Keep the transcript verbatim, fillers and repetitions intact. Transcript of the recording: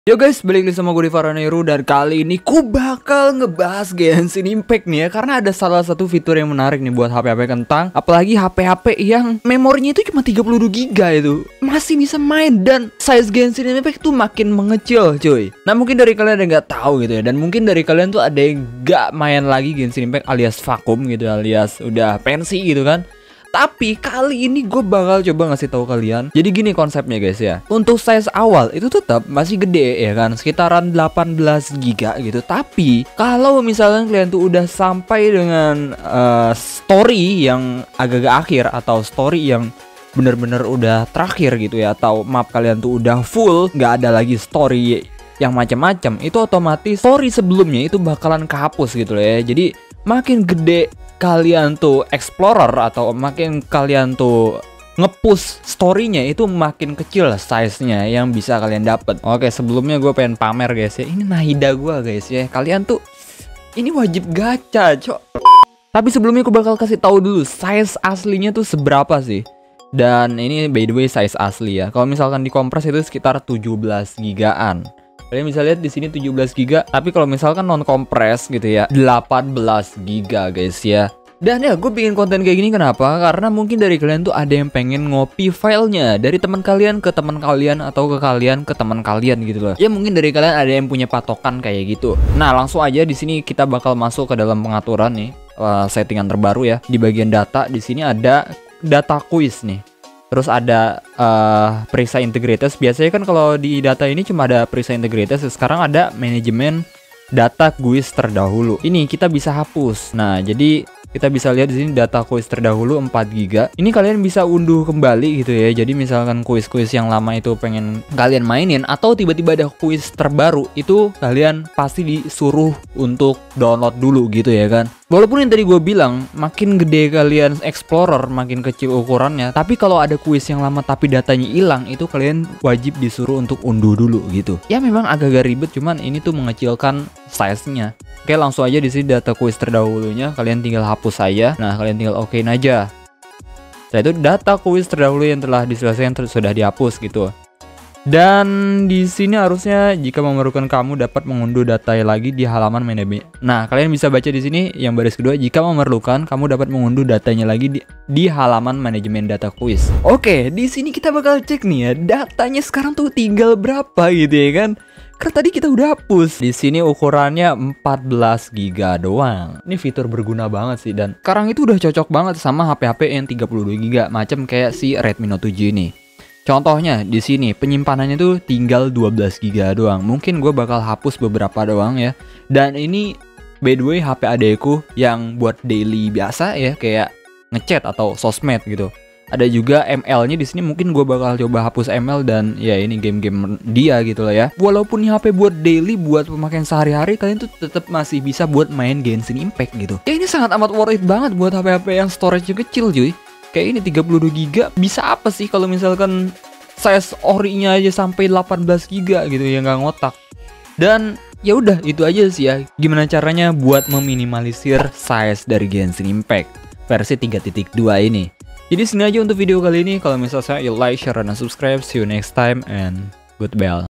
Yo guys, balik lagi sama gue di Faroneru. Dan kali ini ku bakal ngebahas Genshin Impact nih ya, karena ada salah satu fitur yang menarik nih buat H P H P kentang. Apalagi H P H P yang memorinya itu cuma tiga puluh dua giga itu masih bisa main, dan size Genshin Impact tuh makin mengecil cuy. Nah mungkin dari kalian ada yang gak tahu gitu ya, dan mungkin dari kalian tuh ada yang gak main lagi Genshin Impact alias vakum gitu, alias udah pensi gitu kan. Tapi kali ini gue bakal coba ngasih tahu kalian. Jadi gini konsepnya guys ya. Untuk size awal itu tetap masih gede ya kan, sekitaran delapan belas giga gitu. Tapi kalau misalnya kalian tuh udah sampai dengan uh, story yang agak-agak akhir, atau story yang bener-bener udah terakhir gitu ya, atau map kalian tuh udah full, nggak ada lagi story yang macam-macam, itu otomatis story sebelumnya itu bakalan kehapus gitu loh ya. Jadi makin gede kalian tuh explorer, atau makin kalian tuh nge-push story-nya, itu makin kecil size-nya yang bisa kalian dapat. Oke, sebelumnya gue pengen pamer guys ya. Ini Nahida gue guys ya. Kalian tuh ini wajib gacha, cok. Tapi sebelumnya gue bakal kasih tahu dulu size aslinya tuh seberapa sih. Dan ini by the way size asli ya. Kalau misalkan dikompres itu sekitar tujuh belas gigaan. Kalian bisa lihat di sini tujuh belas giga, tapi kalau misalkan non kompres gitu ya, delapan belas giga guys ya. Dan ya gue bikin konten kayak gini kenapa? Karena mungkin dari kalian tuh ada yang pengen ngopi filenya dari teman kalian ke teman kalian, atau ke kalian ke teman kalian gitu loh. Ya mungkin dari kalian ada yang punya patokan kayak gitu. Nah, langsung aja di sini kita bakal masuk ke dalam pengaturan nih, uh, settingan terbaru ya. Di bagian data di sini ada data quiz nih. Terus ada uh, Prisa Integrators. Biasanya kan kalau di data ini cuma ada Prisa Integrators. Sekarang ada manajemen data quiz terdahulu. Ini kita bisa hapus. Nah, jadi kita bisa lihat di sini data quiz terdahulu empat giga. Ini kalian bisa unduh kembali gitu ya. Jadi misalkan kuis-kuis yang lama itu pengen kalian mainin, atau tiba-tiba ada kuis terbaru, itu kalian pasti disuruh untuk download dulu gitu ya kan. Walaupun yang tadi gue bilang, makin gede kalian explorer, makin kecil ukurannya. Tapi kalau ada kuis yang lama tapi datanya hilang, itu kalian wajib disuruh untuk unduh dulu gitu. Ya memang agak-agak ribet, cuman ini tuh mengecilkan size-nya. Oke, langsung aja di sini data kuis terdahulunya kalian tinggal hapus saja. Nah, kalian tinggal okein aja. Setelah itu data kuis terdahulu yang telah diselesaikan sudah dihapus gitu. Dan di sini harusnya jika memerlukan kamu dapat mengunduh data lagi di halaman manajemen. Nah, kalian bisa baca di sini yang baris kedua, jika memerlukan kamu dapat mengunduh datanya lagi di, di halaman manajemen data quiz. Oke, di sini kita bakal cek nih ya, datanya sekarang tuh tinggal berapa gitu ya kan. Karena tadi kita udah hapus. Di sini ukurannya empat belas giga doang. Ini fitur berguna banget sih, dan sekarang itu udah cocok banget sama H P H P yang tiga puluh dua giga, macam kayak si Redmi Note tujuh ini. Contohnya di sini penyimpanannya tuh tinggal dua belas giga doang. Mungkin gue bakal hapus beberapa doang ya. Dan ini by the way H P adekku yang buat daily biasa ya, kayak ngechat atau sosmed gitu. Ada juga M L-nya di sini, mungkin gue bakal coba hapus M L, dan ya ini game-game dia gitu lah ya. Walaupun ini H P buat daily, buat pemakaian sehari-hari, kalian tuh tetap masih bisa buat main Genshin Impact gitu. Ya ini sangat amat worth it banget buat H P H P yang storage-nya kecil cuy. Kayak ini tiga puluh dua giga, bisa apa sih kalau misalkan size ori-nya aja sampai delapan belas giga gitu ya, nggak ngotak. Dan ya udah itu aja sih ya, gimana caranya buat meminimalisir size dari Genshin Impact versi tiga titik dua ini. Jadi sini aja untuk video kali ini. Kalau misalnya you like, share, dan subscribe. See you next time and goodbye.